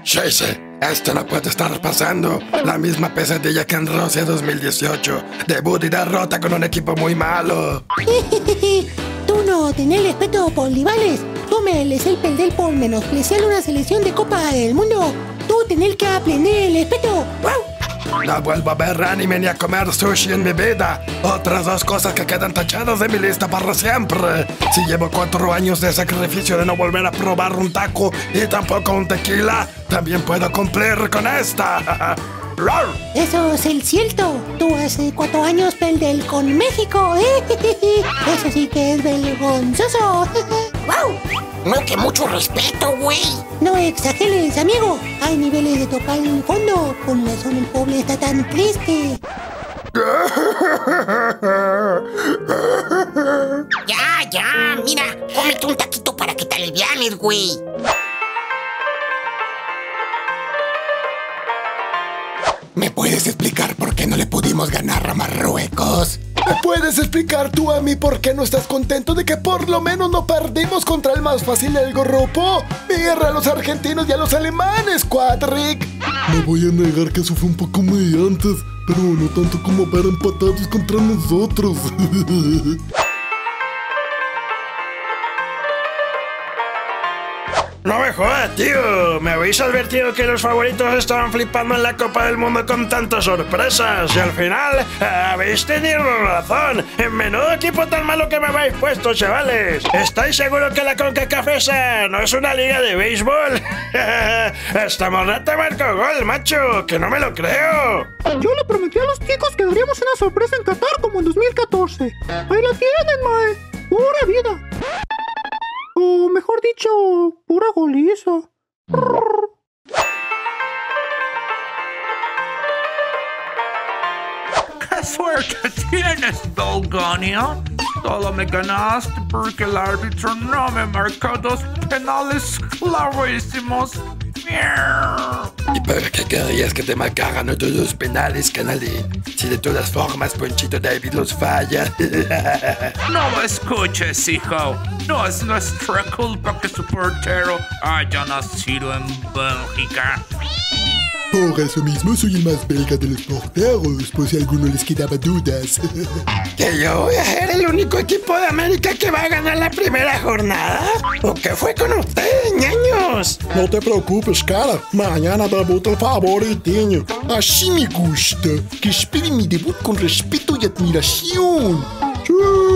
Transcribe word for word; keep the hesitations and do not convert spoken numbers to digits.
Sí, sí, esto no puede estar pasando. La misma pesadilla que en Rusia dos mil dieciocho. Debut y derrota con un equipo muy malo. Tú no tenés respeto por rivales. Tú mereces el perder por menospreciar una selección de Copa del Mundo. Tú tenés que aprender el respeto. No vuelvo a ver anime ni a comer sushi en mi vida. Otras dos cosas que quedan tachadas de mi lista para siempre. Si llevo cuatro años de sacrificio de no volver a probar un taco y tampoco un tequila, también puedo cumplir con esta. Eso es el cierto. Tú hace cuatro años perdés con México. Eso sí que es vergonzoso. ¡Wow! No, que mucho respeto, güey. No exageres, amigo. Hay niveles de tocar el fondo. Por razón el pobre está tan triste. Ya, ya, mira. Cómete un taquito para que te alivianes, güey. ¿Me puedes explicar por qué no le pudimos ganar a Marruecos? ¿Me puedes explicar tú a mí por qué no estás contento de que por lo menos no perdimos contra el más fácil del grupo? ¡Mierda a los argentinos y a los alemanes, Quadric! No voy a negar que eso fue un poco humillante, pero no tanto como ver empatados contra nosotros. No me jodas, tío. Me habéis advertido que los favoritos estaban flipando en la Copa del Mundo con tantas sorpresas. Y al final, habéis tenido razón. Menudo equipo tan malo que me habéis puesto, chavales. ¿Estáis seguros que la CONCACAF esa no es una liga de béisbol? Esta morrata marcó gol, macho. Que no me lo creo. Yo le prometí a los chicos que daríamos una sorpresa en Qatar como en dos mil catorce. Ahí la tienen, mae. Pura vida. O mejor dicho, pura goliza. ¡Qué suerte tienes, Dolgonia! Solo me ganaste porque el árbitro no me marcó dos penales clarísimos. ¿Y por qué querías que te marcaran todos los penales, canalín? Si de todas formas Ponchito David los falla. No lo escuches, hijo. No es nuestra culpa que su portero haya nacido en Bélgica. Por eso mismo soy el más belga de los porteros, por si a alguno les quedaba dudas. ¿Que yo voy a ser el único equipo de América que va a ganar la primera jornada? ¿O qué fue con ustedes, ñaños? No te preocupes, cara. Mañana debuta el favoritinho. Así me gusta. Que espere mi debut con respeto y admiración. ¡Sí!